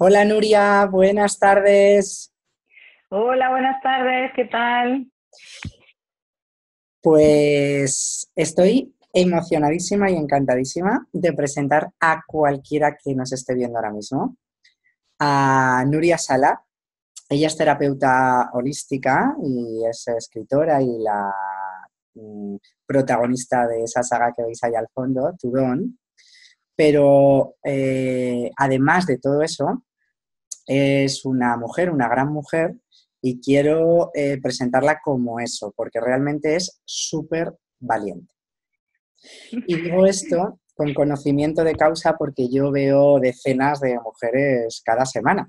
Hola Nuria, buenas tardes. Hola, buenas tardes, ¿qué tal? Pues estoy emocionadísima y encantadísima de presentar a cualquiera que nos esté viendo ahora mismo, a Nuria Sala. Ella es terapeuta holística y es escritora y la mm, protagonista de esa saga que veis ahí al fondo, Tudón. Pero además de todo eso, es una mujer, una gran mujer, y quiero presentarla como eso, porque realmente es súper valiente. Y digo esto con conocimiento de causa porque yo veo decenas de mujeres cada semana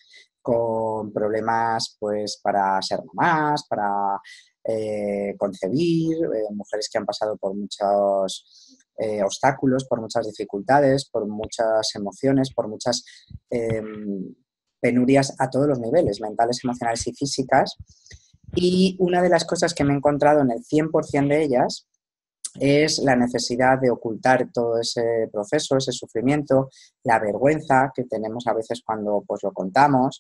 con problemas pues para ser mamás, para concebir, mujeres que han pasado por muchos obstáculos, por muchas dificultades, por muchas emociones, por muchas eh, penurias a todos los niveles, mentales, emocionales y físicas. Y una de las cosas que me he encontrado en el 100% de ellas es la necesidad de ocultar todo ese proceso, ese sufrimiento, la vergüenza que tenemos a veces cuando pues, lo contamos.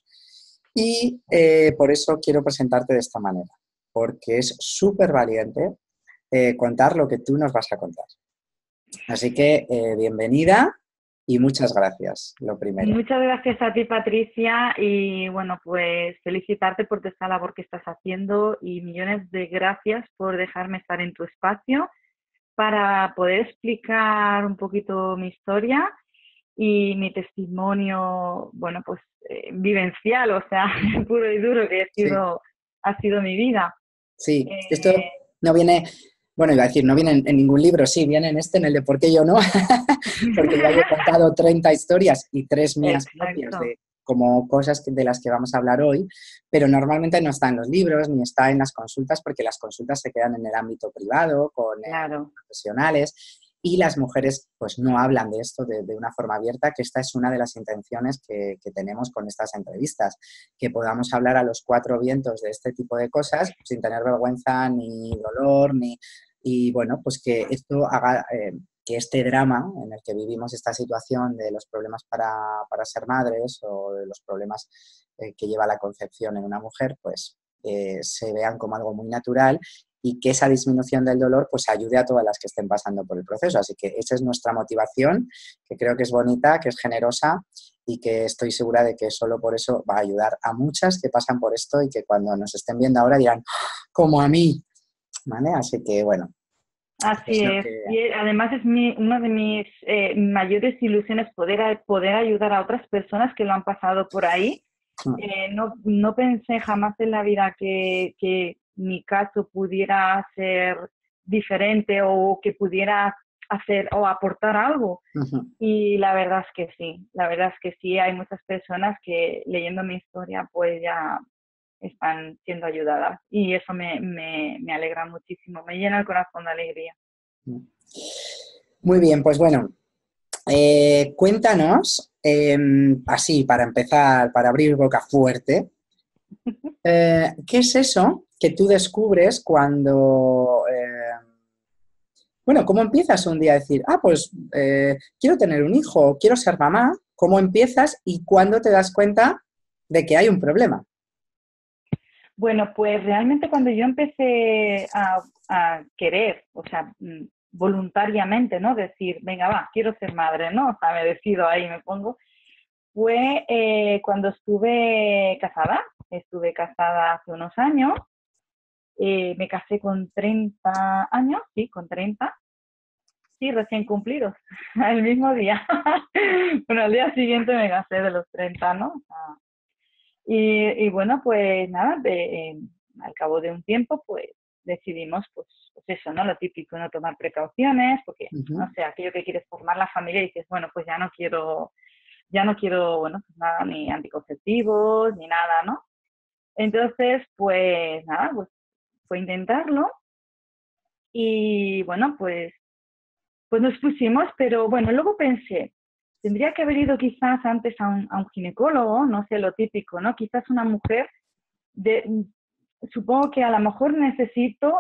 Y por eso quiero presentarte de esta manera, porque es súper valiente contar lo que tú nos vas a contar. Así que bienvenida y muchas gracias, lo primero. Muchas gracias a ti, Patricia, y bueno, pues felicitarte por esta labor que estás haciendo y millones de gracias por dejarme estar en tu espacio para poder explicar un poquito mi historia y mi testimonio, bueno, pues vivencial, o sea, puro y duro Sí, ha sido mi vida. sí, esto Eh, no viene, bueno, iba a decir, no viene en ningún libro, sí, viene en este, en el de ¿Por qué yo no? Porque ya yo he contado 30 historias y tres mías propias Exacto, de como cosas de las que vamos a hablar hoy, pero normalmente no está en los libros ni está en las consultas porque las consultas se quedan en el ámbito privado con claro. profesionales y las mujeres pues no hablan de esto de una forma abierta, que esta es una de las intenciones que tenemos con estas entrevistas, que podamos hablar a los cuatro vientos de este tipo de cosas sin tener vergüenza ni dolor, ni, y bueno, pues que esto haga que este drama en el que vivimos esta situación de los problemas para ser madres o de los problemas que lleva la concepción en una mujer, pues se vean como algo muy natural y que esa disminución del dolor pues ayude a todas las que estén pasando por el proceso. Así que esa es nuestra motivación, que creo que es bonita, que es generosa y que estoy segura de que solo por eso va a ayudar a muchas que pasan por esto y que cuando nos estén viendo ahora dirán, ¡ah! Como a mí, ¿vale? Así que bueno, Así es lo es. que... Y además es una de mis mayores ilusiones poder ayudar a otras personas que lo han pasado por ahí. No pensé jamás en la vida que mi caso pudiera ser diferente o que pudiera hacer o aportar algo. Y la verdad es que sí, la verdad es que sí, hay muchas personas que leyendo mi historia pues ya están siendo ayudadas y eso me alegra muchísimo, me llena el corazón de alegría. Muy bien, pues bueno, cuéntanos, así para empezar, para abrir boca fuerte, ¿qué es eso que tú descubres cuando, bueno, cómo empiezas un día a decir, ah, pues quiero tener un hijo, quiero ser mamá? ¿Cómo empiezas y cuándo te das cuenta de que hay un problema? Bueno, pues realmente cuando yo empecé a querer, o sea, voluntariamente, ¿no? Decir, venga, va, quiero ser madre, ¿no? O sea, me decido ahí, me pongo, fue cuando estuve casada hace unos años, me casé con 30 años, sí, con 30, sí, recién cumplidos, el mismo día. Bueno, al día siguiente me casé de los 30, ¿no? O sea, y bueno, pues nada, al cabo de un tiempo, pues decidimos, pues eso, ¿no? Lo típico, no tomar precauciones, porque, no Ujú. sé, aquello que quieres formar la familia y dices, bueno, pues ya no quiero, bueno, pues nada, ni anticonceptivos, ni nada, ¿no? Entonces, pues nada, pues fue intentarlo y bueno, pues nos pusimos, pero bueno, luego pensé, tendría que haber ido quizás antes a un ginecólogo, no sé, lo típico, ¿no? Quizás una mujer de, supongo que a lo mejor necesito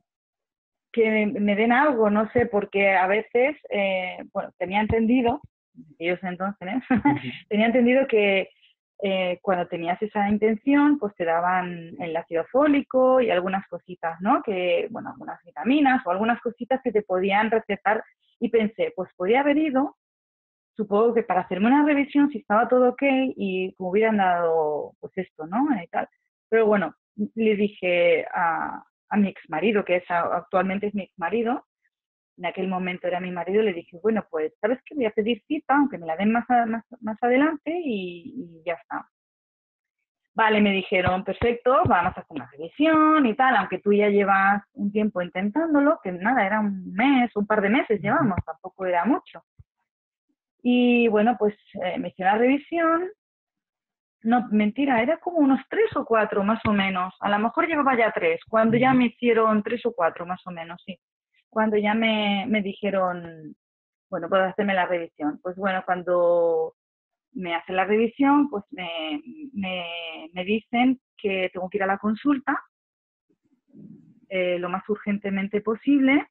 que me den algo, no sé, porque a veces, bueno, tenía entendido ellos entonces, tenía entendido que cuando tenías esa intención, pues te daban el ácido fólico y algunas cositas, ¿no? Que, bueno, algunas vitaminas o algunas cositas que te podían recetar. Y pensé, pues podría haber ido, supongo que para hacerme una revisión, si estaba todo ok, y me hubieran dado, pues esto, ¿no? Y tal. Pero bueno, le dije a mi exmarido, que actualmente es mi exmarido, en aquel momento era mi marido, le dije, bueno, pues, ¿sabes qué? Voy a pedir cita, aunque me la den más adelante y ya está. Vale, me dijeron, perfecto, vamos a hacer una revisión y tal, aunque tú ya llevas un tiempo intentándolo, que nada, era un mes, un par de meses llevamos, tampoco era mucho. Y bueno, pues me hicieron la revisión. No, mentira, era como unos 3 o 4 más o menos. A lo mejor llevaba ya 3, cuando ya me hicieron 3 o 4 más o menos, sí. Cuando ya me dijeron, bueno, puedo hacerme la revisión. Pues bueno, cuando me hacen la revisión, pues me dicen que tengo que ir a la consulta lo más urgentemente posible.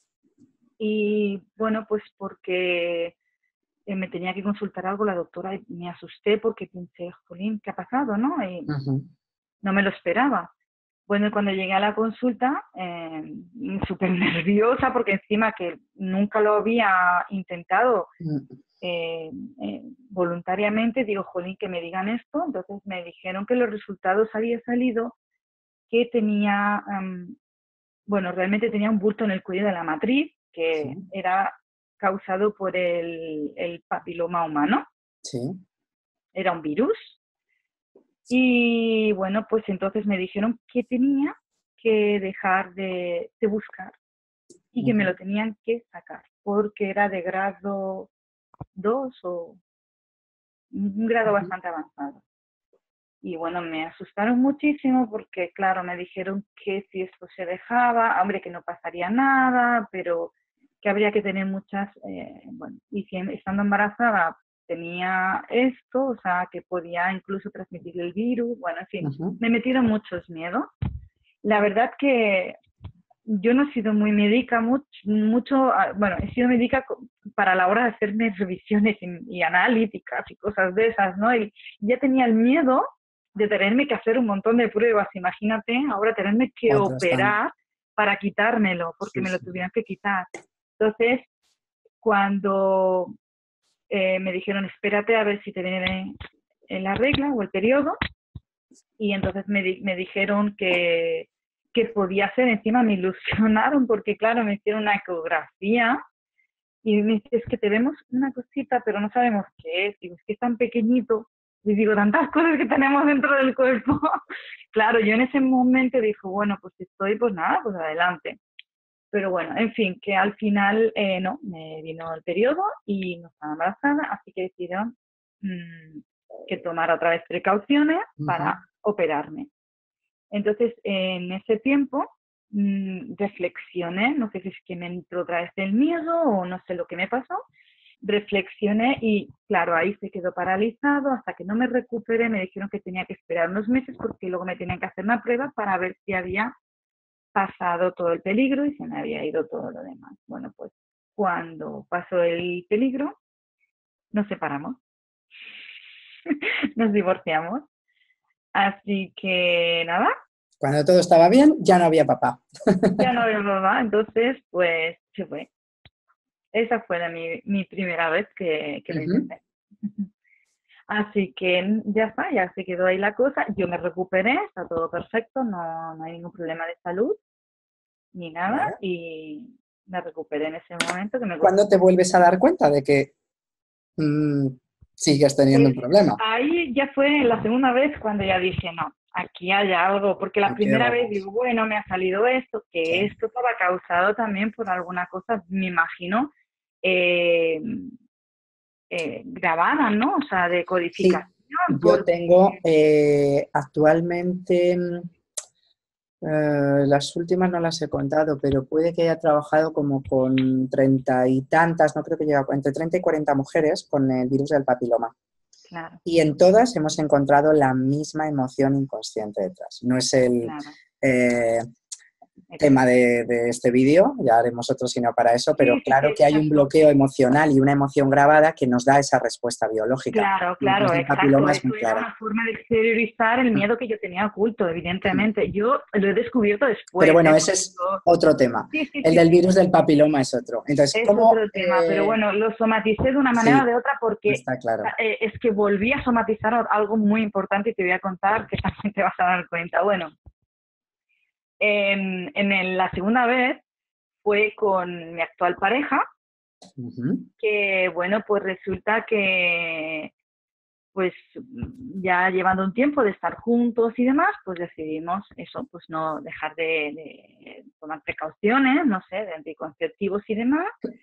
Y bueno, pues porque me tenía que consultar algo la doctora y me asusté porque pensé, jolín, ¿qué ha pasado, no? Y no me lo esperaba. Bueno, cuando llegué a la consulta, súper nerviosa porque encima que nunca lo había intentado voluntariamente, digo, jolín, que me digan esto. Entonces me dijeron que los resultados había salido que tenía, bueno, realmente tenía un bulto en el cuello de la matriz que era causado por el papiloma humano. Sí. Era un virus. Y bueno, pues entonces me dijeron que tenía que dejar de buscar y que me lo tenían que sacar porque era de grado 2 o un grado bastante avanzado. Y bueno, me asustaron muchísimo porque, claro, me dijeron que si esto se dejaba, hombre, que no pasaría nada, pero que habría que tener muchas, bueno, y si estando embarazada tenía esto, o sea, que podía incluso transmitir el virus, bueno, en fin, me metieron muchos miedos. La verdad que yo no he sido muy médica, bueno, he sido médica para la hora de hacerme revisiones y analíticas y cosas de esas, ¿no? Y ya tenía el miedo de tenerme que hacer un montón de pruebas, imagínate, ahora tenerme que operar para quitármelo, porque me lo tuvieran que quitar. Entonces, cuando me dijeron, espérate a ver si te viene la regla o el periodo, y entonces me dijeron que podía ser, encima me ilusionaron, porque claro, me hicieron una ecografía, y me dice, es que te vemos una cosita, pero no sabemos qué es. Digo, es que es tan pequeñito. Y digo, tantas cosas que tenemos dentro del cuerpo. Claro, yo en ese momento dije, bueno, pues si estoy, pues nada, pues adelante. Pero bueno, en fin, que al final no, me vino el periodo y no estaba embarazada, así que decidieron que tomara otra vez precauciones para operarme. Entonces, en ese tiempo reflexioné, no sé si es que me entró otra vez el miedo o no sé lo que me pasó, reflexioné y claro, ahí se quedó paralizado hasta que no me recuperé. Me dijeron que tenía que esperar unos meses porque luego me tenían que hacer una prueba para ver si había pasado todo el peligro y se me había ido todo lo demás. Bueno, pues cuando pasó el peligro, nos separamos, nos divorciamos. Así que nada. Cuando todo estaba bien, ya no había papá. Ya no había papá, entonces pues se fue. Esa fue mi primera vez que lo intenté. Así que ya está, ya se quedó ahí la cosa. Yo me recuperé, está todo perfecto, no hay ningún problema de salud ni nada. Vale. Y me recuperé en ese momento. ¿Cuándo te vuelves a dar cuenta de que sigues teniendo un problema? Ahí ya fue la segunda vez cuando ya dije, no, aquí hay algo, porque la primera vez digo, bueno, me ha salido esto, que esto estaba causado también por alguna cosa, me imagino, grabada, ¿no? O sea, de codificación. Sí, yo tengo actualmente, las últimas no las he contado, pero puede que haya trabajado como con 30 y tantas, no creo que llegue entre 30 y 40 mujeres con el virus del papiloma. Claro. Y en todas hemos encontrado la misma emoción inconsciente detrás. No es el... Claro. tema de este vídeo, ya haremos otro sino para eso, pero Sí, sí, claro sí, que hay un exacto. bloqueo emocional y una emoción grabada que nos da esa respuesta biológica. Claro, El virus claro, del exacto. papiloma es muy Eso era clara. una forma de exteriorizar el miedo que yo tenía oculto, evidentemente. Yo lo he descubierto Pero después, bueno, ¿eh? ese Porque es yo... otro tema. Sí, sí, El sí, del sí. virus del papiloma es otro. Entonces, Es ¿cómo? otro tema, pero bueno, lo somaticé de una manera o Sí, de otra porque está claro. es que volví a somatizar algo muy importante y te voy a contar que también te vas a dar cuenta. Bueno, la segunda vez fue con mi actual pareja, Ujú. que bueno, pues resulta que pues ya llevando un tiempo de estar juntos y demás, pues decidimos eso, pues no dejar de tomar precauciones, no sé, de anticonceptivos y demás.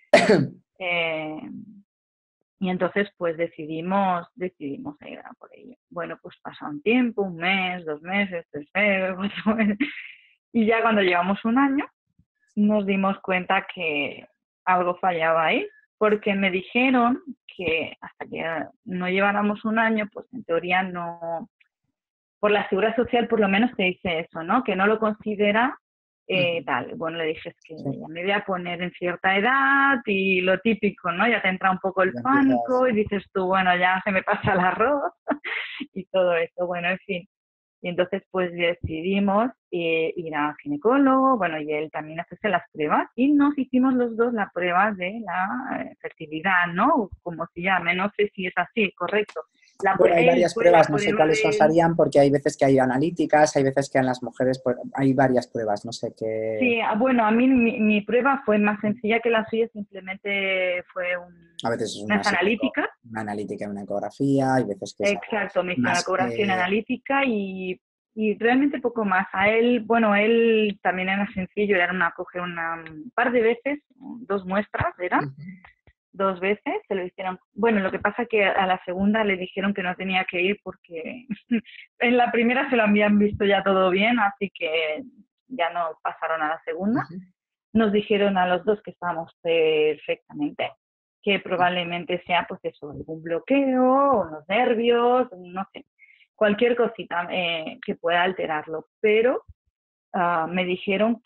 Eh, y entonces pues decidimos ir a por ello. Bueno, pues pasa un tiempo, un mes, 2 meses, 3 meses, 4 meses, y ya cuando llevamos un año nos dimos cuenta que algo fallaba ahí, porque me dijeron que hasta que no lleváramos un año, pues en teoría no, por la seguridad social por lo menos te dice eso, ¿no? Que no lo considera tal. Bueno, le dije, es que Sí, ya me voy a poner en cierta edad y lo típico, ¿no? Ya te entra un poco el ya empiezas. pánico y dices tú, bueno, ya se me pasa el arroz y todo eso. Bueno, en fin. Y entonces pues decidimos ir al ginecólogo, bueno, y él también hacerse las pruebas y nos hicimos los dos la prueba de la fertilidad, ¿no? Como se llame, no sé si es así, correcto. Bueno, hay Él varias fue la pruebas, no sé prueba cuáles os del... harían, porque hay veces que hay analíticas, hay veces que en las mujeres pues, hay varias pruebas, no sé qué. Sí, bueno, a mí mi prueba fue más sencilla que la suya, simplemente fue A veces es unas analíticas. una analítica y una ecografía, hay veces que es algo Exacto, me hice una más. ecografía analítica y realmente poco más. A él, bueno, él también era sencillo, era coger un par de veces, 2 muestras eran, 2 veces, se lo hicieron. Bueno, lo que pasa que a la segunda le dijeron que no tenía que ir porque en la primera se lo habían visto ya todo bien, así que ya no pasaron a la segunda. Nos dijeron a los dos que estábamos perfectamente, que probablemente sea pues eso, algún bloqueo, unos nervios, no sé, cualquier cosita que pueda alterarlo. Pero me dijeron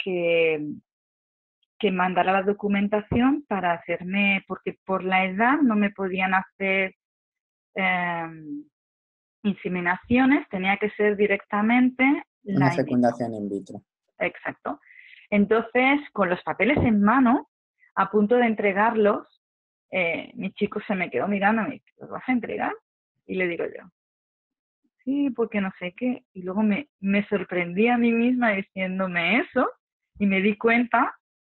que mandara la documentación para hacerme, porque por la edad no me podían hacer eh, inseminaciones, tenía que ser directamente Una la in vitro. fecundación in vitro. Exacto. Entonces, con los papeles en mano, a punto de entregarlos, mi chico se me quedó mirando y me dice, ¿los vas a entregar? Y le digo yo, sí, porque no sé qué. Y luego me sorprendí a mí misma diciéndome eso y me di cuenta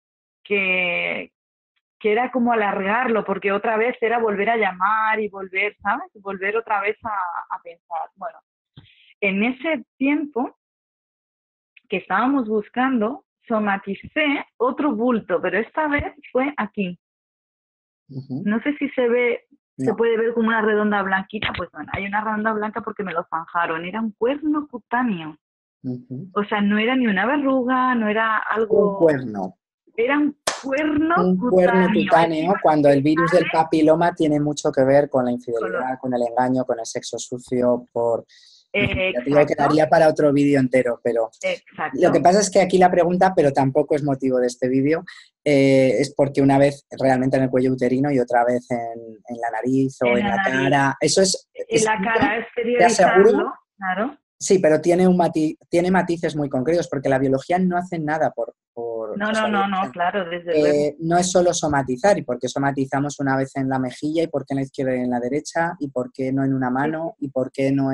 que, que era como alargarlo, porque otra vez era volver a llamar y volver, ¿sabes? Volver otra vez a pensar. Bueno, en ese tiempo que estábamos buscando, somaticé otro bulto, pero esta vez fue aquí. Ujú. No sé si se No. puede ver como una redonda blanquita, pues bueno, hay una redonda blanca porque me lo zanjaron, era un cuerno cutáneo. Ujú. O sea, no era ni una verruga, no era Un algo, cuerno. era un Un cuerno cutáneo. cutáneo Encima cuando el virus del papiloma tiene mucho que ver con la con lo- infidelidad, con el engaño, con el sexo sucio, en fin, ya te digo que exacto, daría para otro vídeo entero, pero lo que exacto. pasa es que aquí la pregunta, pero tampoco es motivo de este vídeo, es porque una vez realmente en el cuello uterino y otra vez en la nariz o En en la la nariz, cara. Eso en la cara, te aseguro, exteriorizarlo, claro. sí, pero tiene matices muy concretos, porque la biología no hace nada No, o no, sea, no, no, claro, desde luego. no es solo somatizar, y por qué somatizamos una vez en la mejilla, y por qué en la izquierda y en la derecha, y por qué no en una Sí, sí, mano, y por qué no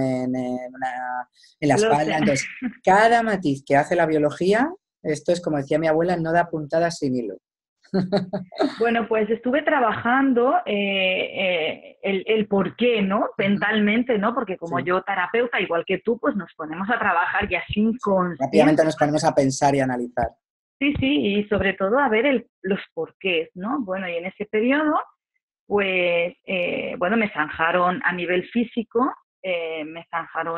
en la lo espalda. sé. Entonces, cada matiz que hace la biología, esto es como decía mi abuela, no da puntadas sin hilo. Bueno, pues estuve trabajando el por qué, ¿no? Ujú. Mentalmente, ¿no? Porque como Sí, yo terapeuta, igual que tú, pues nos ponemos a trabajar ya sin sí. Rápidamente consciente. nos ponemos a pensar y analizar. Sí, sí, y sobre todo a ver los porqués, ¿no? Bueno, y en ese periodo, pues, bueno, me zanjaron a nivel físico, me zanjaron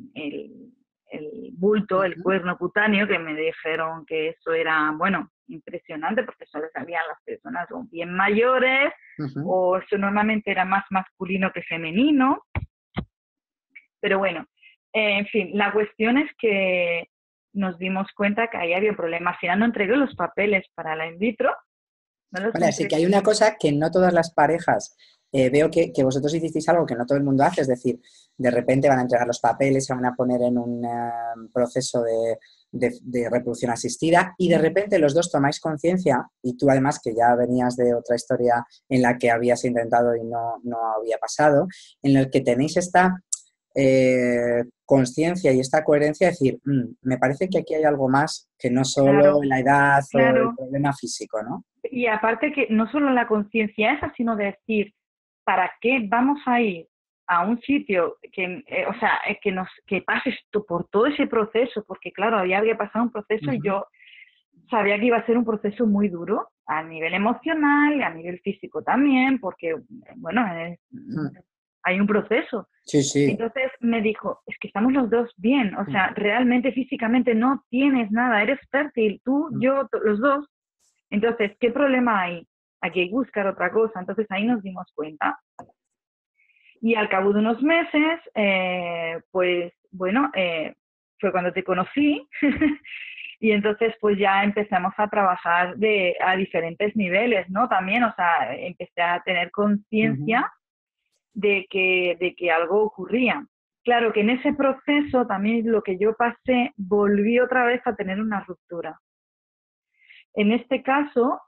el bulto, el Ujú, cuerno cutáneo, que me dijeron que eso era, bueno, impresionante, porque solo sabían las personas o bien mayores, ujú. o eso normalmente era más masculino que femenino, pero bueno, en fin, la cuestión es que nos dimos cuenta que ahí había un problema. Al final no entregué los papeles para la in vitro. No los Vale, así entregué. que hay una cosa que no todas las parejas, veo que vosotros hicisteis algo que no todo el mundo hace, es decir, de repente van a entregar los papeles, se van a poner en un proceso de reproducción asistida y de repente los dos tomáis conciencia, y tú además que ya venías de otra historia en la que habías intentado y no había pasado, en el que tenéis esta conciencia y esta coherencia de decir, me parece que aquí hay algo más que no solo Claro, la edad o el claro. problema físico, ¿no? Y aparte que no solo la conciencia esa, sino de decir, ¿para qué vamos a ir a un sitio que, que pases por todo ese proceso? Porque claro, ya había pasado un proceso y yo sabía que iba a ser un proceso muy duro a nivel emocional y a nivel físico también, porque, bueno, hay un proceso. Sí, sí. Entonces me dijo, es que estamos los dos bien, o sea, realmente físicamente no tienes nada, eres fértil, tú, yo, los dos. Entonces, ¿qué problema hay? Aquí hay que buscar otra cosa. Entonces ahí nos dimos cuenta. Y al cabo de unos meses, pues bueno, fue cuando te conocí. Y entonces pues ya empezamos a trabajar a diferentes niveles, ¿no? También, o sea, empecé a tener conciencia de que algo ocurría. Claro que en ese proceso también lo que yo pasé, volví otra vez a tener una ruptura. En este caso,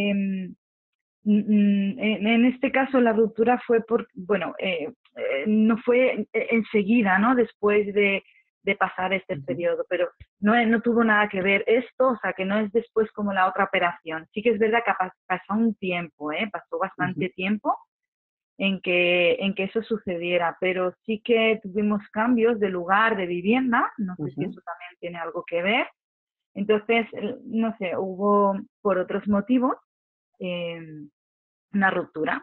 en este caso la ruptura fue bueno, no fue enseguida, ¿no? Después de pasar este periodo, pero no tuvo nada que ver esto, o sea, que no es después como la otra operación. Sí que es verdad que pasó un tiempo, pasó bastante tiempo en que eso sucediera, pero sí que tuvimos cambios de lugar, de vivienda, no sé si eso también tiene algo que ver. Entonces, no sé, hubo por otros motivos una ruptura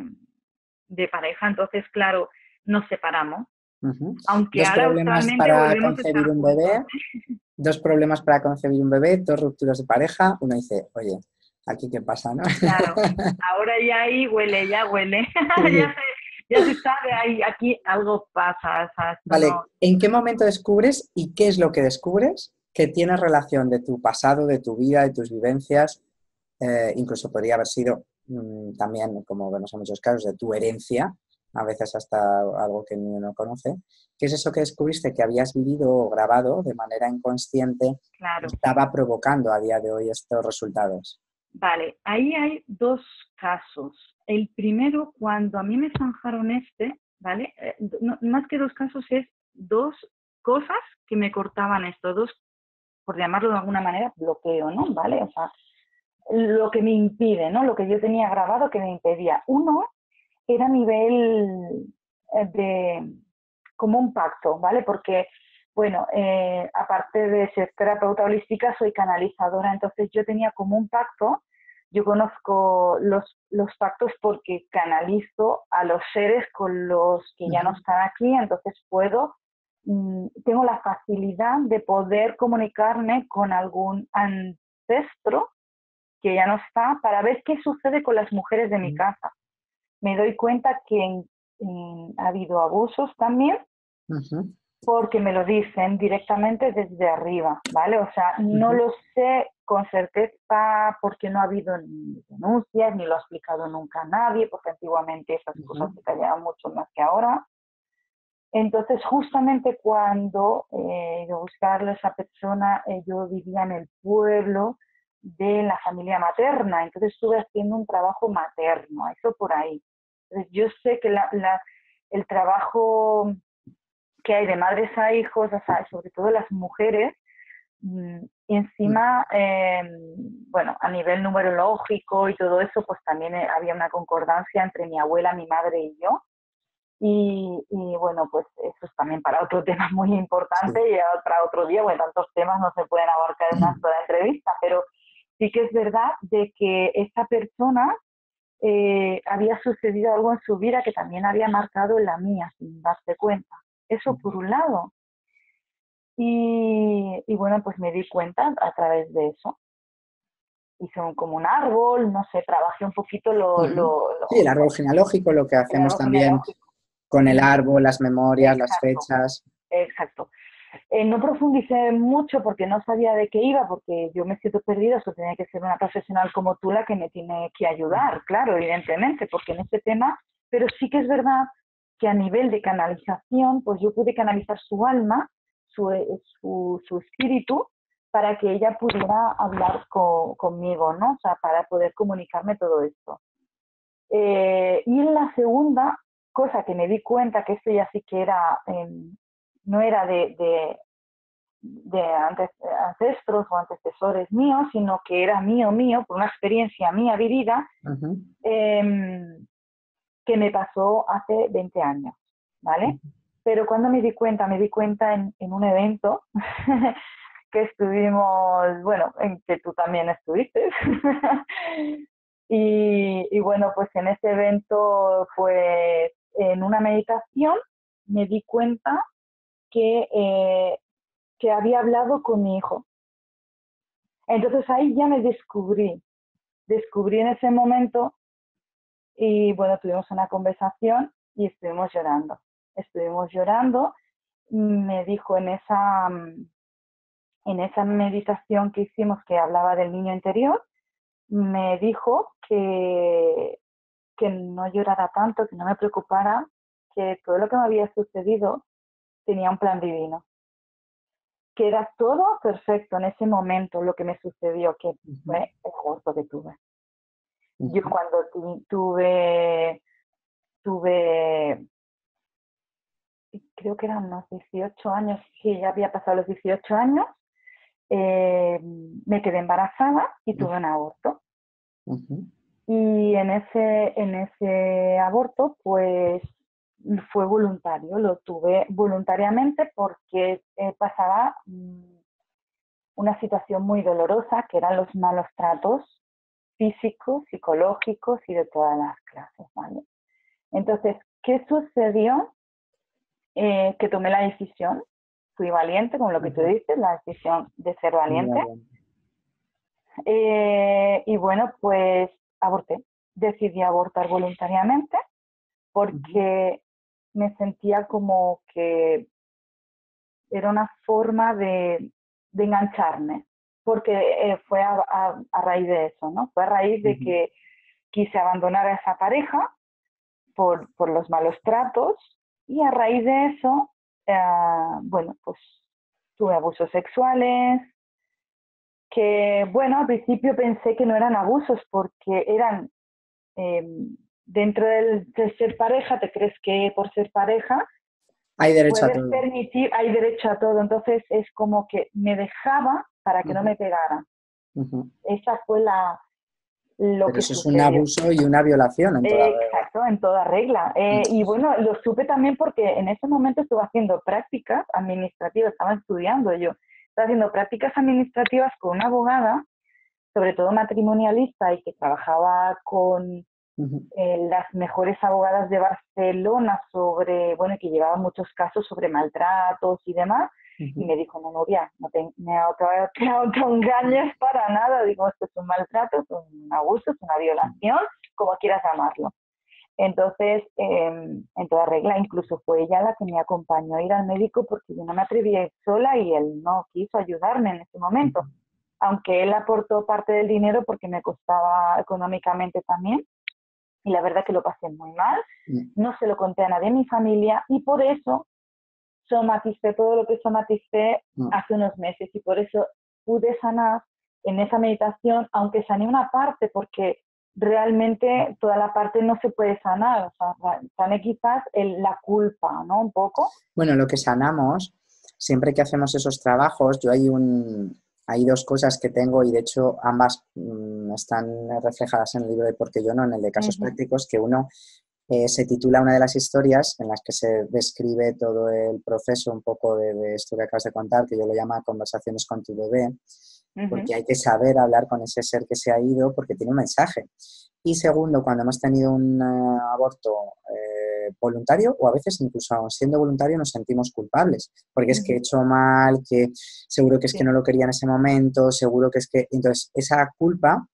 de pareja, entonces, claro, nos separamos. Aunque Dos ahora problemas actualmente para volvemos a estar concebir un juntos. bebé, dos problemas para concebir un bebé, dos rupturas de pareja, uno dice, oye, ¿aquí qué pasa, no? Claro, ahora ya ahí huele, ya huele, Sí. ya se sabe, ahí, aquí algo pasa, o sea, esto Vale, no... ¿en qué momento descubres y qué es lo que descubres que tiene relación de tu pasado, de tu vida, de tus vivencias? Incluso podría haber sido también, como vemos en muchos casos, de tu herencia, a veces hasta algo que ni uno conoce. ¿Qué es eso que descubriste que habías vivido o grabado de manera inconsciente que Claro. estaba provocando a día de hoy estos resultados? Vale, ahí hay dos casos. El primero, cuando a mí me zanjaron ¿vale? Más que dos casos, es dos cosas que me cortaban esto, dos, por llamarlo de alguna manera, bloqueo, ¿no? ¿Vale? O sea, lo que me impide, ¿no? Lo que yo tenía grabado que me impedía. Uno era a nivel de, como un pacto, ¿vale? Porque, bueno, aparte de ser terapeuta holística, soy canalizadora, entonces yo tenía como un pacto. Yo conozco los pactos porque canalizo a los seres con los que ya no están aquí, entonces tengo la facilidad de poder comunicarme con algún ancestro que ya no está para ver qué sucede con las mujeres de mi casa. Me doy cuenta que ha habido abusos también, porque me lo dicen directamente desde arriba, ¿vale? O sea, no lo sé con certeza porque no ha habido ni denuncias, ni lo ha explicado nunca a nadie, porque antiguamente esas cosas se callaban mucho más que ahora. Entonces, justamente cuando yo buscarle a esa persona, yo vivía en el pueblo de la familia materna, entonces estuve haciendo un trabajo materno, eso por ahí. Entonces, yo sé que el trabajo que hay de madres a hijos, o sea, sobre todo las mujeres, encima, bueno, a nivel numerológico y todo eso, pues también había una concordancia entre mi abuela, mi madre y yo. Y bueno, pues eso es también para otro tema muy importante y para otro día, bueno, tantos temas no se pueden abarcar en una sola entrevista, pero sí que es verdad de que esa persona había sucedido algo en su vida que también había marcado en la mía, sin darse cuenta. Eso por un lado. Y bueno, pues me di cuenta a través de eso. Hice como un árbol, no sé, trabajé un poquito Sí, el árbol genealógico, lo que el hacemos árbol también genealógico. con el árbol, las memorias, las Exacto, fechas. exacto. No profundicé mucho porque no sabía de qué iba, porque yo me siento perdida, eso tenía que ser una profesional como tú la que me tiene que ayudar, claro, evidentemente, porque en este tema, pero sí que es verdad que a nivel de canalización, pues yo pude canalizar su alma, su espíritu, para que ella pudiera hablar conmigo, ¿no? O sea, para poder comunicarme todo esto. Y en la segunda cosa que me di cuenta, que esto ya sí que era, no era de ancestros o antecesores míos, sino que era mío, por una experiencia mía vivida, que me pasó hace 20 años, ¿vale? Pero cuando me di cuenta en un evento que estuvimos, bueno, en que tú también estuviste. y bueno, pues en ese evento, pues en una meditación me di cuenta que había hablado con mi hijo. Entonces ahí ya me descubrí en ese momento y bueno, tuvimos una conversación y estuvimos llorando. Me dijo en esa meditación que hicimos que hablaba del niño interior, me dijo que no llorara tanto, que no me preocupara, que todo lo que me había sucedido tenía un plan divino, que era todo perfecto en ese momento lo que me sucedió, que fue el aborto que tuve. Yo cuando tuve, creo que eran unos 18 años, que ya había pasado los 18 años, me quedé embarazada y tuve un aborto. Y en ese aborto, pues fue voluntario, lo tuve voluntariamente porque pasaba una situación muy dolorosa, que eran los malos tratos físicos, psicológicos y de todas las clases, ¿vale? Entonces, ¿qué sucedió? Que tomé la decisión, fui valiente, como lo que tú dices, la decisión de ser valiente. Y bueno, pues aborté. Decidí abortar voluntariamente porque me sentía como que era una forma de engancharme, porque fue a raíz de eso, ¿no? Fue a raíz de que quise abandonar a esa pareja por los malos tratos y a raíz de eso, bueno, pues tuve abusos sexuales, que bueno, al principio pensé que no eran abusos porque eran dentro de ser pareja, te crees que por ser pareja hay derecho a puedes todo. permitir, hay derecho a todo, entonces es como que me dejaba para que no me pegaran. Esa fue lo Pero que eso es sucedió. un abuso y una violación en toda regla. Exacto, en toda regla. Y bueno, lo supe también porque en ese momento estuve haciendo prácticas administrativas, estaba estudiando yo, estaba haciendo prácticas administrativas con una abogada, sobre todo matrimonialista, y que trabajaba con las mejores abogadas de Barcelona sobre, bueno, que llevaba muchos casos sobre maltratos y demás. Y me dijo, no, Nuria, no te engañes para nada. Digo, esto es un maltrato, es un abuso, es una violación, como quieras llamarlo. Entonces, en toda regla, incluso fue ella la que me acompañó a ir al médico porque yo no me atreví a ir sola y él no quiso ayudarme en ese momento. Aunque él aportó parte del dinero porque me costaba económicamente también. Y la verdad que lo pasé muy mal. No se lo conté a nadie en mi familia y por eso somaticé todo lo que somaticé hace unos meses y por eso pude sanar en esa meditación, aunque sané una parte, porque realmente toda la parte no se puede sanar, o sea, sané quizás la culpa, ¿no? Un poco. Bueno, lo que sanamos, siempre que hacemos esos trabajos, hay dos cosas que tengo y de hecho ambas están reflejadas en el libro de Por qué yo no, en el de casos prácticos, que uno se titula Una de las historias en las que se describe todo el proceso un poco de esto que acabas de contar, que yo lo llamo Conversaciones con tu bebé, porque hay que saber hablar con ese ser que se ha ido porque tiene un mensaje. Y segundo, cuando hemos tenido un aborto voluntario o a veces incluso siendo voluntario nos sentimos culpables, porque es que he hecho mal, que seguro que es que no lo quería en ese momento, seguro que es que... Entonces, esa culpa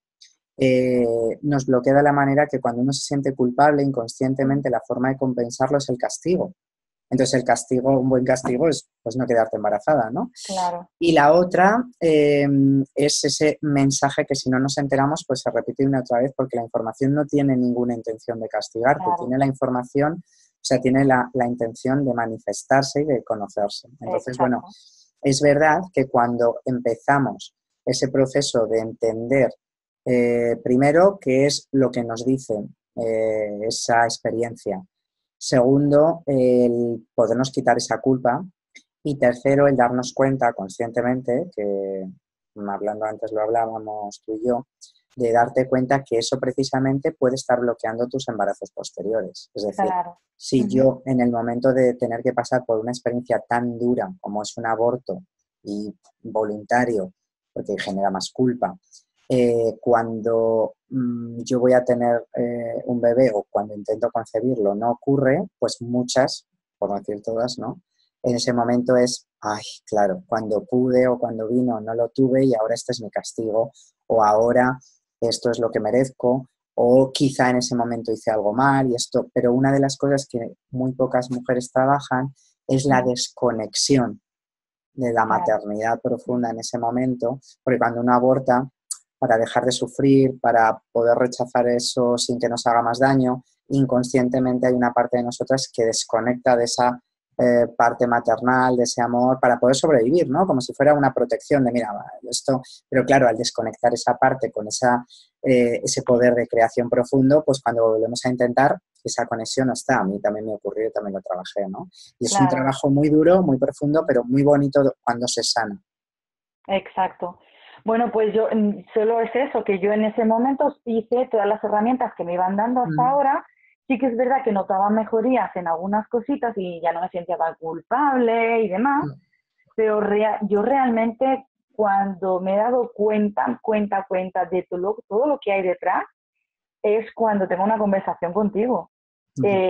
nos bloquea de la manera que cuando uno se siente culpable inconscientemente, la forma de compensarlo es el castigo. Entonces el castigo, un buen castigo es pues no quedarte embarazada, ¿no? Claro. Y la otra es ese mensaje que si no nos enteramos, pues se repite una y otra vez, porque la información no tiene ninguna intención de castigarte, Claro. tiene la información, o sea, tiene la intención de manifestarse y de conocerse. Entonces, bueno, Exacto. es verdad que cuando empezamos ese proceso de entender primero qué es lo que nos dice esa experiencia, segundo, el podernos quitar esa culpa, y tercero, el darnos cuenta conscientemente, que hablando antes lo hablábamos tú y yo, de darte cuenta que eso precisamente puede estar bloqueando tus embarazos posteriores. Es decir, Claro. si yo en el momento de tener que pasar por una experiencia tan dura como es un aborto y voluntario, porque genera más culpa, cuando yo voy a tener un bebé o cuando intento concebirlo no ocurre, pues muchas, por no decir todas, ¿no? En ese momento es, ay, claro, cuando pude o cuando vino no lo tuve y ahora este es mi castigo, o ahora esto es lo que merezco, o quizá en ese momento hice algo mal y esto, pero una de las cosas que muy pocas mujeres trabajan es la desconexión de la Claro. maternidad profunda en ese momento, porque cuando uno aborta, para dejar de sufrir, para poder rechazar eso sin que nos haga más daño, inconscientemente hay una parte de nosotras que desconecta de esa parte maternal, de ese amor, para poder sobrevivir, ¿no? Como si fuera una protección de, mira, esto, pero claro, al desconectar esa parte con ese poder de creación profundo, pues cuando volvemos a intentar, esa conexión no está. A mí también me ocurrió y también lo trabajé, ¿no? Y es un Claro. trabajo muy duro, muy profundo, pero muy bonito cuando se sana. Exacto. Bueno, pues yo solo es eso, que yo en ese momento hice todas las herramientas que me iban dando hasta Mm. ahora. Sí que es verdad que notaba mejorías en algunas cositas y ya no me sentía tan culpable y demás, Mm. pero yo realmente cuando me he dado cuenta de todo lo que hay detrás, es cuando tengo una conversación contigo. Mm.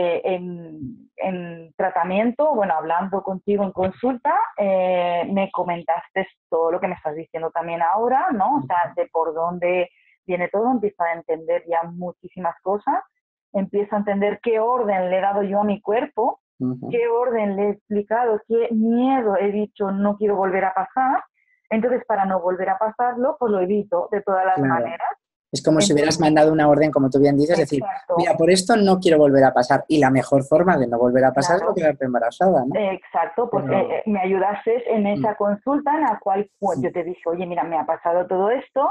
En tratamiento, bueno, hablando contigo en consulta, me comentaste todo lo que me estás diciendo también ahora, ¿no? O sea, de por dónde viene todo, empiezo a entender ya muchísimas cosas, empiezo a entender qué orden le he dado yo a mi cuerpo, qué orden le he explicado, qué miedo he dicho no quiero volver a pasar. Entonces, para no volver a pasarlo, pues lo evito de todas las Claro. maneras. Es como si hubieras Entonces, mandado una orden, como tú bien dices, decir, exacto, mira, por esto no quiero volver a pasar. Y la mejor forma de no volver a pasar es no claro. quedarte embarazada, ¿no? Exacto, pues Pero, me ayudaste en esa consulta en la cual pues, yo te dije, oye, mira, me ha pasado todo esto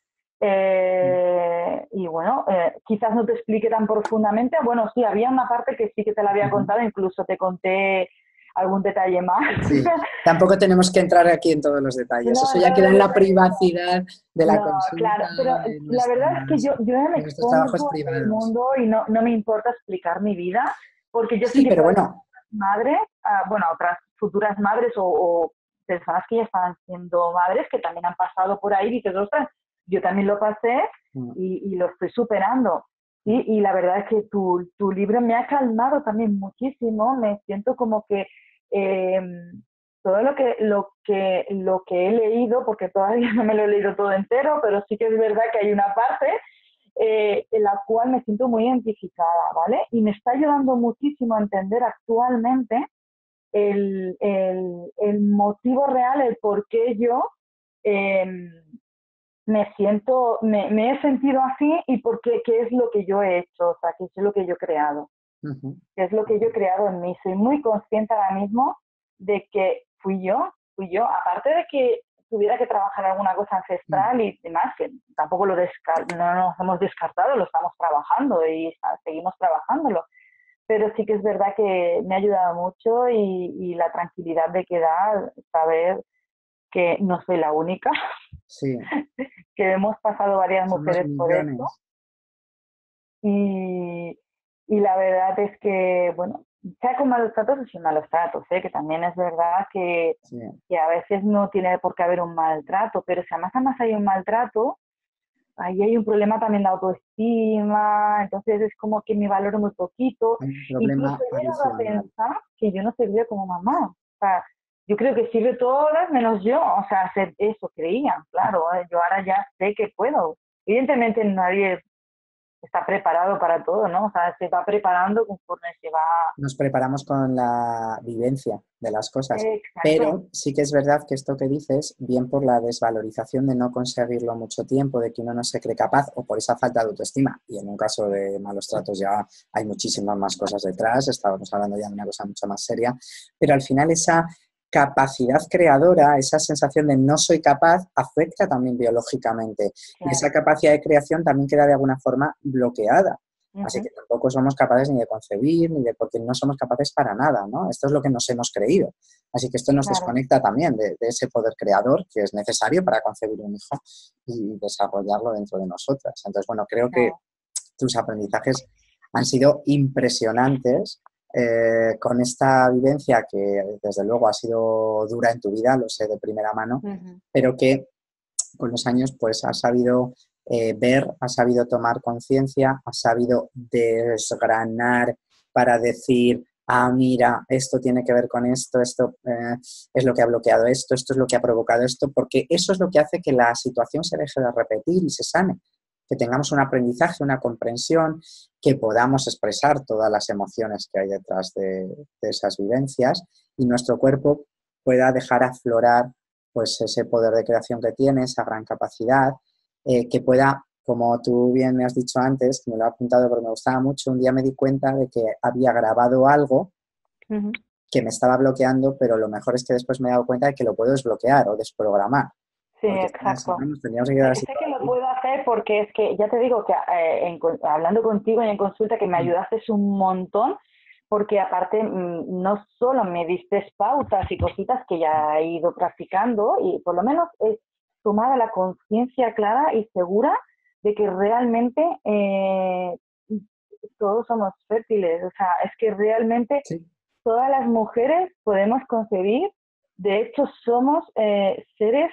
y bueno, quizás no te explique tan profundamente. Bueno, sí, había una parte que sí que te la había contado, incluso te conté algún detalle más. sí, tampoco tenemos que entrar aquí en todos los detalles. No, Eso en ya todos queda los en la detalles no. privacidad de la No, claro, consulta, pero la verdad es que yo no me de nuestros trabajos expongo en el privados. mundo y no me importa explicar mi vida, porque yo sé Sí, que pero para bueno, madres, bueno, otras futuras madres o personas que ya están siendo madres, que también han pasado por ahí, dices, ostras, yo también lo pasé y lo estoy superando. ¿Sí? Y la verdad es que tu libro me ha calmado también muchísimo, me siento como que eh, todo lo que he leído, porque todavía no me lo he leído todo entero, pero sí que es verdad que hay una parte en la cual me siento muy identificada, ¿vale? Y me está ayudando muchísimo a entender actualmente el motivo real, el por qué yo eh, me he sentido así y por qué es lo que yo he hecho, o sea, qué es lo que yo he creado, qué es lo que yo he creado en mí. Soy muy consciente ahora mismo de que fui yo, aparte de que tuviera que trabajar alguna cosa ancestral y demás, que tampoco no nos hemos descartado, lo estamos trabajando y seguimos trabajándolo. Pero sí que es verdad que me ha ayudado mucho y la tranquilidad de que da saber que no soy la única, sí, que hemos pasado varias somos mujeres por esto millones. y, y la verdad es que, bueno, sea con malos tratos o sin malos tratos, ¿eh? Que también es verdad Sí. que a veces no tiene por qué haber un maltrato, pero si además hay un maltrato, ahí hay un problema también de autoestima, entonces es como que me valoro muy poquito. Hay un Incluso problema he llegado a adicional. pensar que yo no servía como mamá. O sea, yo creo que sirve todas menos yo. O sea, hacer eso creía, claro. Yo ahora ya sé que puedo. Evidentemente nadie está preparado para todo, ¿no? O sea, se va preparando conforme se va... Nos preparamos con la vivencia de las cosas, Exacto. pero sí que es verdad que esto que dices, bien por la desvalorización de no conseguirlo mucho tiempo, de que uno no se cree capaz o por esa falta de autoestima, y en un caso de malos tratos ya hay muchísimas más cosas detrás, estábamos hablando ya de una cosa mucho más seria, pero al final esa capacidad creadora, esa sensación de no soy capaz, afecta también biológicamente, y esa capacidad de creación también queda de alguna forma bloqueada. Así que tampoco somos capaces ni de concebir, ni de porque no somos capaces para nada, ¿no? Esto es lo que nos hemos creído. Así que esto nos desconecta también de ese poder creador que es necesario para concebir un hijo y desarrollarlo dentro de nosotras. Entonces, bueno, creo que tus aprendizajes han sido impresionantes con esta vivencia que desde luego ha sido dura en tu vida, lo sé de primera mano, pero que con los años pues has sabido ver, has sabido tomar conciencia, has sabido desgranar para decir, ah, mira, esto tiene que ver con esto, esto es lo que ha bloqueado esto es lo que ha provocado esto, porque eso es lo que hace que la situación se deje de repetir y se sane, que tengamos un aprendizaje, una comprensión, que podamos expresar todas las emociones que hay detrás de esas vivencias y nuestro cuerpo pueda dejar aflorar pues ese poder de creación que tiene, esa gran capacidad, que pueda, como tú bien me has dicho antes, que me lo he apuntado porque me gustaba mucho, un día me di cuenta de que había grabado algo que me estaba bloqueando, pero lo mejor es que después me he dado cuenta de que lo puedo desbloquear o desprogramar. Sí, Porque exacto. nos teníamos que quedar así. Sé que lo puedo hacer porque es que ya te digo que hablando contigo y en consulta que me ayudaste un montón, porque aparte no solo me diste pautas y cositas que ya he ido practicando y por lo menos he tomado la conciencia clara y segura de que realmente todos somos fértiles. O sea, es que realmente todas las mujeres podemos concebir. De hecho, somos seres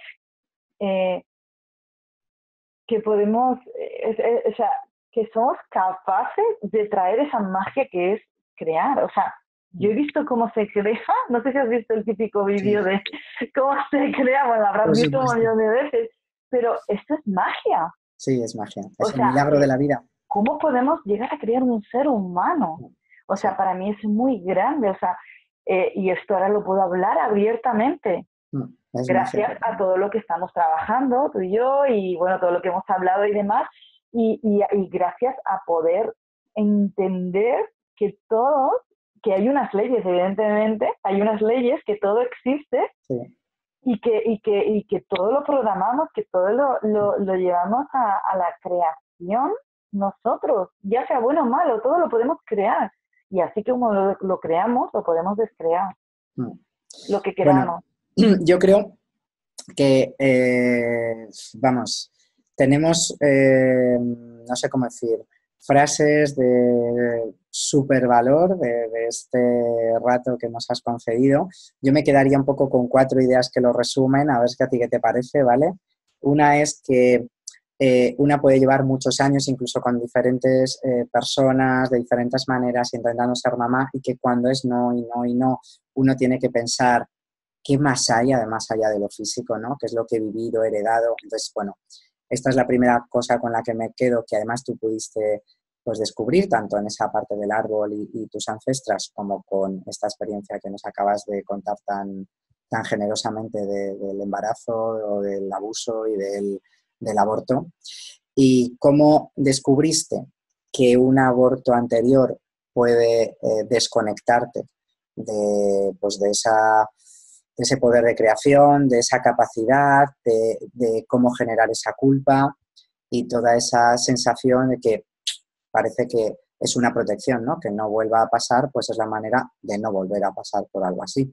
que podemos, o sea, que somos capaces de traer esa magia que es crear. O sea, yo he visto cómo se crea, no sé si has visto el típico vídeo de cómo se crea, bueno, lo habrás visto un millón de veces, pero esto es magia. Sí, es magia, o es el sea, milagro de la vida. ¿Cómo podemos llegar a crear un ser humano? O sea, para mí es muy grande, o sea, y esto ahora lo puedo hablar abiertamente. Gracias a todo lo que estamos trabajando, tú y yo, y bueno, todo lo que hemos hablado y demás, y gracias a poder entender que todos, que hay unas leyes, evidentemente, hay unas leyes, que todo existe, y que todo lo programamos, que todo lo llevamos a la creación nosotros, ya sea bueno o malo, todo lo podemos crear, y así como lo creamos, lo podemos descrear, lo que queramos. Bueno, yo creo que, vamos, tenemos, no sé cómo decir, frases de súper valor de este rato que nos has concedido. Yo me quedaría un poco con 4 ideas que lo resumen, a ver si a ti qué te parece, ¿vale? Una es que una puede llevar muchos años, incluso con diferentes personas, de diferentes maneras, intentando ser mamá, y que cuando es no y no y no, uno tiene que pensar qué más hay, además allá de lo físico, ¿no? ¿Qué es lo que he vivido, heredado? Entonces, bueno, esta es la primera cosa con la que me quedo, que además tú pudiste pues, descubrir, tanto en esa parte del árbol y tus ancestras, como con esta experiencia que nos acabas de contar tan generosamente del embarazo o del abuso y del aborto. Y cómo descubriste que un aborto anterior puede desconectarte pues de ese poder de creación, de esa capacidad, de cómo generar esa culpa y toda esa sensación de que parece que es una protección, ¿no? Que no vuelva a pasar, pues es la manera de no volver a pasar por algo así.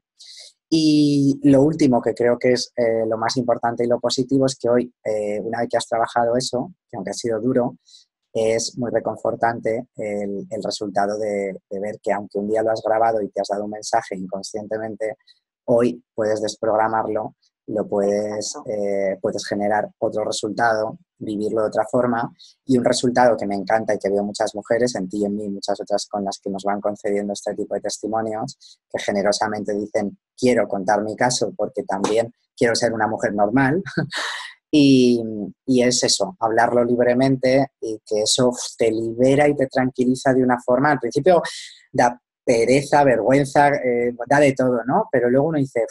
Y lo último, que creo que es lo más importante y lo positivo, es que hoy, una vez que has trabajado eso, que aunque ha sido duro, es muy reconfortante el resultado de ver que aunque un día lo has grabado y te has dado un mensaje inconscientemente, hoy puedes desprogramarlo, puedes generar otro resultado, vivirlo de otra forma, y un resultado que me encanta y que veo muchas mujeres, en ti y en mí, muchas otras con las que nos van concediendo este tipo de testimonios, que generosamente dicen, quiero contar mi caso porque también quiero ser una mujer normal, y es eso, hablarlo libremente y que eso te libera y te tranquiliza de una forma. Al principio da pereza, vergüenza, da de todo, ¿no? Pero luego uno dice,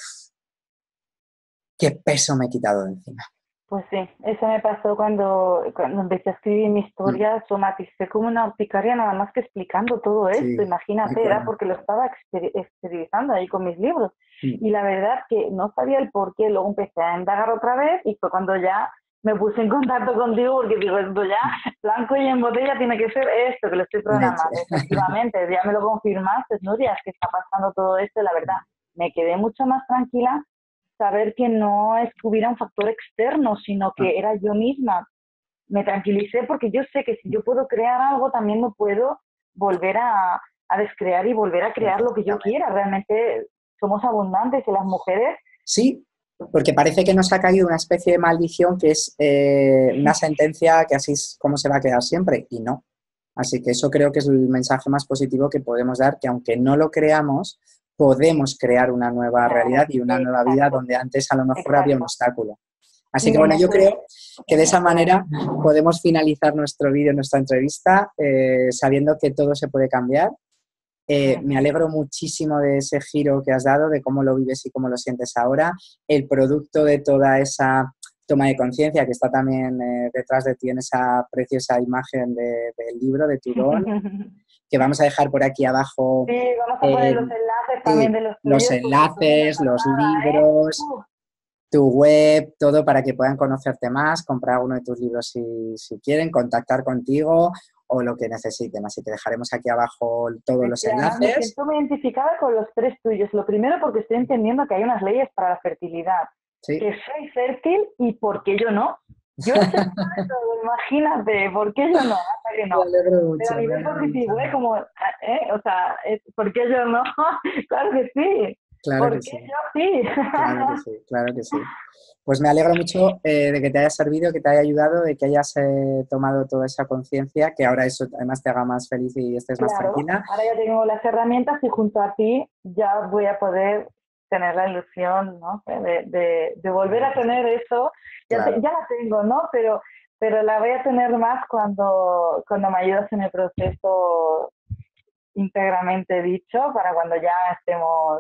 qué peso me he quitado de encima. Pues sí, eso me pasó cuando empecé a escribir mi historia, somaticé como una urticaria nada más que explicando todo esto, Sí, imagínate, era porque lo estaba exteriorizando ahí con mis libros. Y la verdad que no sabía el por qué, luego empecé a indagar otra vez y fue cuando ya me puse en contacto contigo porque digo, esto ya, blanco y en botella tiene que ser esto, que lo estoy programando. Efectivamente, ya me lo confirmaste, Nuria, es que está pasando todo esto, y la verdad, me quedé mucho más tranquila saber que no es que hubiera un factor externo, sino que era yo misma. Me tranquilicé porque yo sé que si yo puedo crear algo, también lo puedo volver a descrear y volver a crear lo que yo quiera. Realmente somos abundantes y las mujeres... Sí, porque parece que nos ha caído una especie de maldición que es una sentencia que así es como se va a quedar siempre, y no. Así que eso creo que es el mensaje más positivo que podemos dar, que aunque no lo creamos, podemos crear una nueva realidad y una nueva vida donde antes a lo mejor había un obstáculo. Así que bueno, yo creo que de esa manera podemos finalizar nuestro vídeo, nuestra entrevista, sabiendo que todo se puede cambiar. Me alegro muchísimo de ese giro que has dado, de cómo lo vives y cómo lo sientes ahora. El producto de toda esa toma de conciencia que está también detrás de ti en esa preciosa imagen del libro, de tu don, que vamos a dejar por aquí abajo. Sí, vamos a poner los enlaces también de los enlaces, los libros, tu web, todo para que puedan conocerte más, comprar uno de tus libros si quieren, contactar contigo o lo que necesiten. Así que dejaremos aquí abajo todos los enlaces. Me siento muy identificada con los tres tuyos. Lo primero porque estoy entendiendo que hay unas leyes para la fertilidad. Sí. Que soy fértil y ¿por qué yo no? Yo no sé todo, imagínate, ¿por qué yo no? Hasta que no. Mucho, pero a nivel positivo, como, o sea, ¿por qué yo no? Claro que sí. Claro que sí. Yo sí. Claro que sí, claro que sí. Pues me alegro mucho de que te haya servido, que te haya ayudado, de que hayas tomado toda esa conciencia, que ahora eso además te haga más feliz y estés más tranquila. Ahora ya tengo las herramientas y junto a ti ya voy a poder tener la ilusión, ¿no? De volver a tener eso. Ya, ya la tengo, ¿no? Pero la voy a tener más cuando me ayudas en el proceso íntegramente dicho, para cuando ya estemos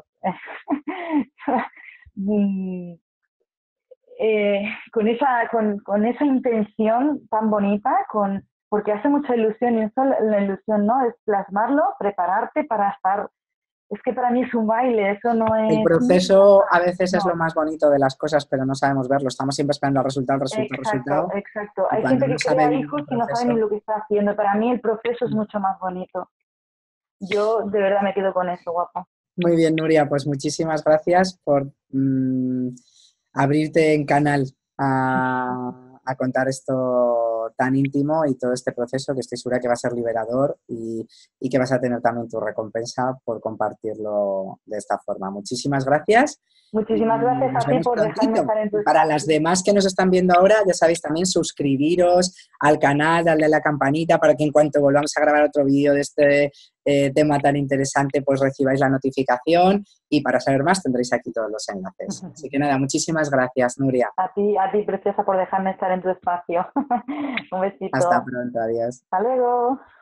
con esa intención tan bonita, porque hace mucha ilusión, y eso la ilusión, ¿no? Es plasmarlo, prepararte para estar. Es que para mí es un baile, eso no es... El proceso a veces es lo más bonito de las cosas, pero no sabemos verlo. Estamos siempre esperando el resultado. Exacto. Hay gente que crea hijos y no sabe ni lo que está haciendo. Para mí el proceso es mucho más bonito. Yo de verdad me quedo con eso, guapa. Muy bien, Nuria, pues muchísimas gracias por abrirte en canal a contar esto tan íntimo y todo este proceso que estoy segura que va a ser liberador y que vas a tener también tu recompensa por compartirlo de esta forma. Muchísimas gracias. Muchísimas gracias a ti por dejarme estar en tu Para las demás que nos están viendo ahora, ya sabéis también suscribiros al canal, darle a la campanita para que en cuanto volvamos a grabar otro vídeo de este tema tan interesante, pues recibáis la notificación y para saber más tendréis aquí todos los enlaces. Así que nada, muchísimas gracias, Nuria. A ti, preciosa, por dejarme estar en tu espacio. Un besito. Hasta pronto, adiós. Hasta luego.